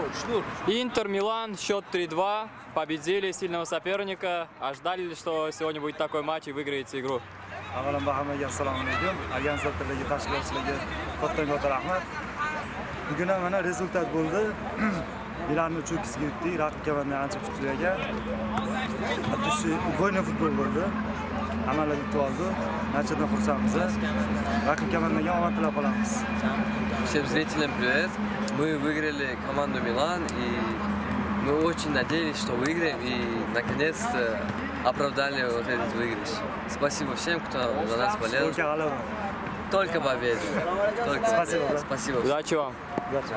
Интер, Милан, счет 3-2. Победили сильного соперника. А ждали ли, что сегодня будет такой матч и выиграете игру? Avvalambor hammaga assalomu alaykum. Alyanz Ligi tashkilotchilariga katta rahmat. Bugun ham mana rezultat bo'ldi. Milanni cho'kkisiga yutdik. Raqib komandani ancha kuchliga. Hatto shu o'yinli futbol bo'ldi. Hammalar yutib oldi. Nachatdan xursandmiz. Raqib komandaga omad tilab qolamiz. Всем зрителям привет. Мы выиграли команду Милан, и мы очень надеялись, что выиграем, и наконец-то оправдали вот этот выигрыш. Спасибо всем, кто за нас болел. Только победа. Только Спасибо. Спасибо. Удачи вам.